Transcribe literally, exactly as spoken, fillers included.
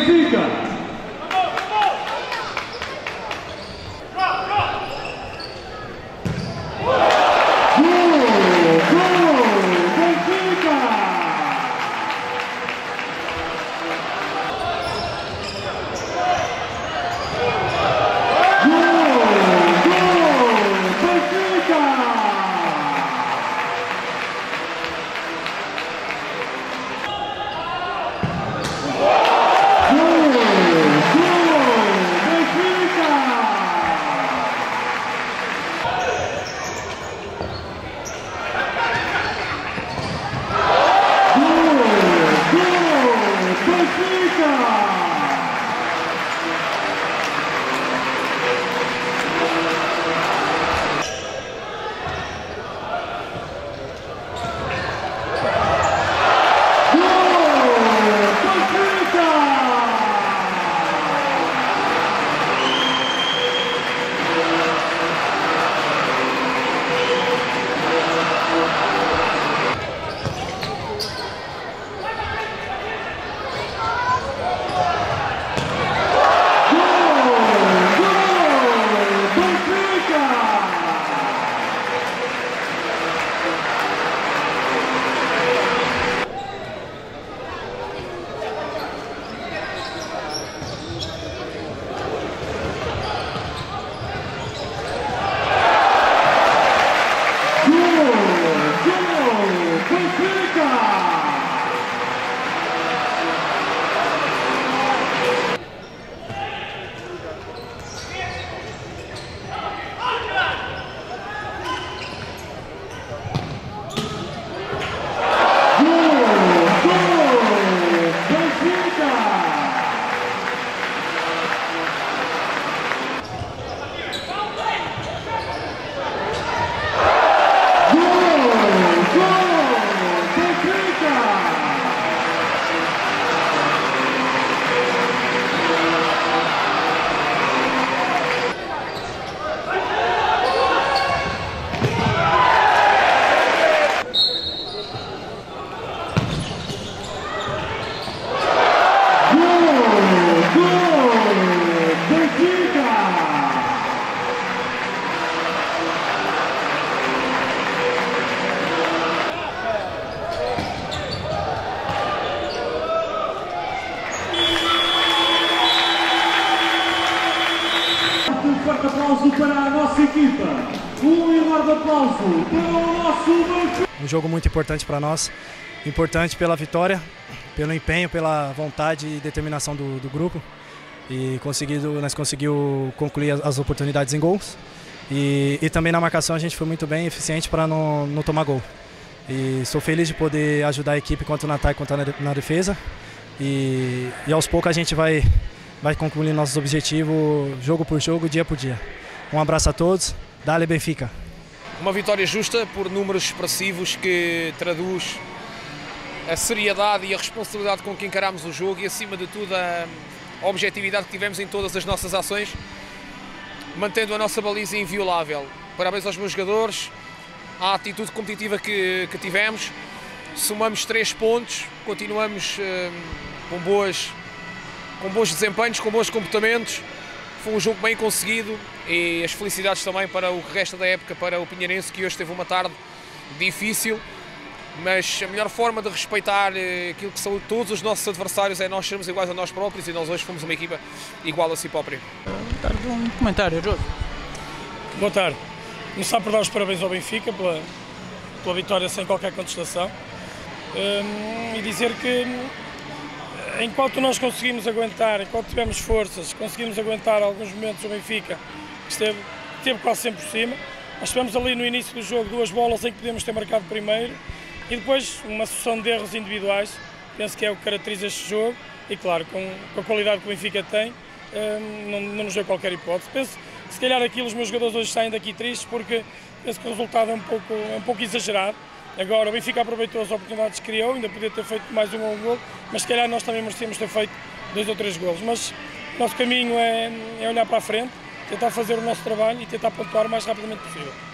Benfica! Um forte aplauso para a nossa equipa, um enorme aplauso para o nosso Benfica. Um jogo muito importante para nós, importante pela vitória, pelo empenho, pela vontade e determinação do, do grupo. E conseguido, nós conseguimos concluir as, as oportunidades em gols. E, e também na marcação a gente foi muito bem, eficiente para não, não tomar gol. E sou feliz de poder ajudar a equipe quanto no ataque quanto na, na defesa. E, e aos poucos a gente vai... vai concluir nossos objetivos jogo por jogo, dia por dia. Um abraço a todos, Dale Benfica! Uma vitória justa por números expressivos que traduz a seriedade e a responsabilidade com que encaramos o jogo e, acima de tudo, a objetividade que tivemos em todas as nossas ações, mantendo a nossa baliza inviolável. Parabéns aos meus jogadores, à atitude competitiva que, que tivemos. Somamos três pontos, continuamos hum, com boas com bons desempenhos, com bons comportamentos. Foi um jogo bem conseguido e as felicidades também para o que resta da época, para o Pinheirense, que hoje teve uma tarde difícil, mas a melhor forma de respeitar aquilo que são todos os nossos adversários é nós sermos iguais a nós próprios, e nós hoje fomos uma equipa igual a si própria. Um comentário, Jô. Boa tarde. Começar por dar os parabéns ao Benfica pela, pela vitória sem qualquer contestação, um, e dizer que enquanto nós conseguimos aguentar, enquanto tivemos forças, conseguimos aguentar alguns momentos o Benfica, que esteve, esteve quase sempre por cima. Nós tivemos ali no início do jogo duas bolas em que podíamos ter marcado primeiro e depois uma sucessão de erros individuais, penso que é o que caracteriza este jogo e, claro, com, com a qualidade que o Benfica tem, um, não, não nos deu qualquer hipótese. Penso que se calhar aqui os meus jogadores hoje saem daqui tristes porque penso que o resultado é um pouco, é um pouco exagerado. Agora o Benfica aproveitou as oportunidades que criou, ainda podia ter feito mais um ou um gol, mas se calhar nós também merecíamos ter feito dois ou três golos. Mas o nosso caminho é, é olhar para a frente, tentar fazer o nosso trabalho e tentar pontuar o mais rapidamente possível.